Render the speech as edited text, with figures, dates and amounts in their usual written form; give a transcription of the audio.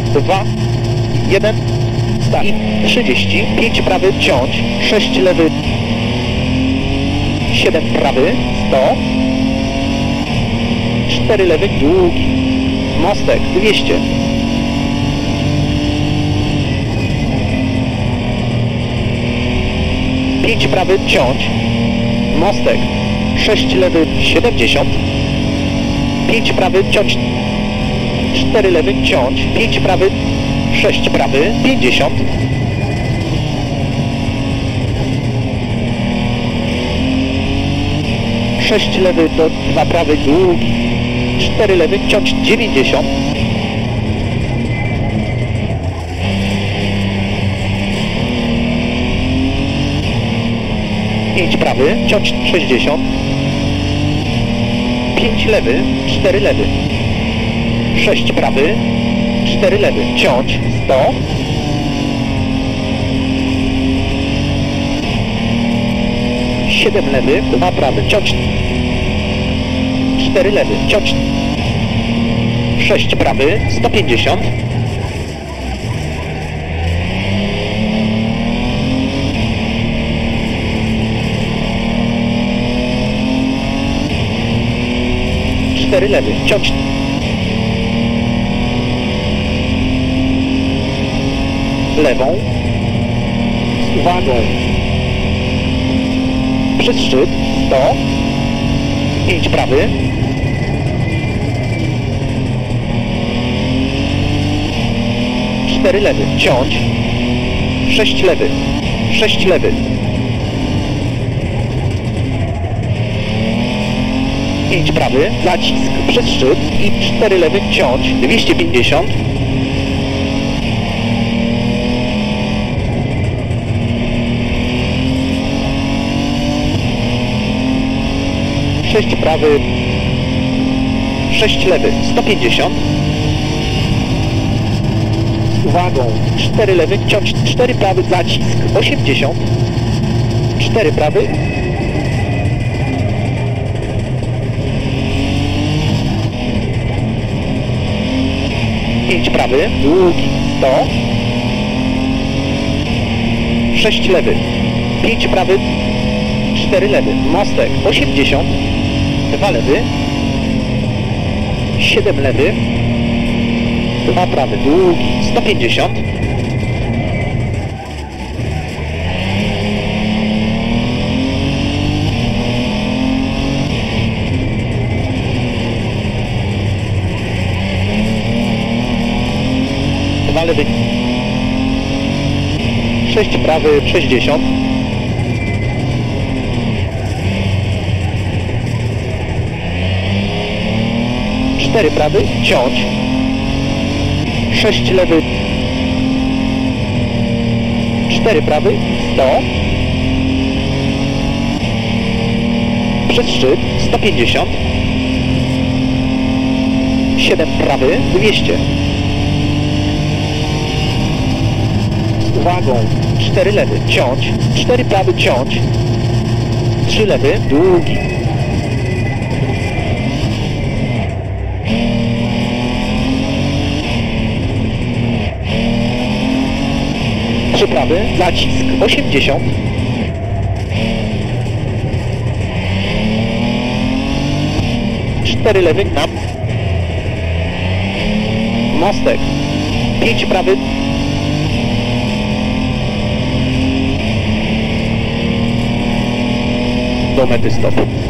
2, 1, start. I 30, 5 prawy, ciąć, 6 lewy, 7 prawy, 100, 4 lewy, długi, mostek, 200. Pięć prawy, ciąć, mostek, 6 lewy, 70, 5 prawy, ciąć, 4 lewy, ciąć, 5 prawy, 6 prawy, 50, 6 lewy do 2 prawy, długi, 4 lewy, ciąć, 90, 5 prawy, ciąć 60, 5 lewy, 4 lewy, 6 prawy, 4 lewy, ciąć 100, 7 lewy, 2 prawy, ciąć 4 lewy, ciąć 6 prawy, 150, 4 lewy, ciąć, lewą, z uwagą, przez szczyt, 100, 5 prawy, 4 lewy, ciąć, 6 lewy, 6 lewy, 5 prawy, nacisk, przez szczyt i 4 lewy, ciąć, 250, 6 prawy, 6 lewy, 150, z uwagą, 4 lewy, ciąć, 4 prawy, nacisk, 80, 4 prawy, 5 prawy, długi, 100, 6 lewy, 5 prawy, 4 lewy, mostek, 80, 2 lewy, 7 lewy, 2 prawy, długi, 150, lewy, 6 prawy, 60, 4 prawy, ciąć, 6 lewy, 4 prawy, 100, przez szczyt, 150, 7 prawy, 200, uwagą, 4 lewy, ciąć, 4 prawy, ciąć, 3 lewy, długi, 3 prawy, nacisk, 80, 4 lewy, na mostek, 5 prawy, do mety stop.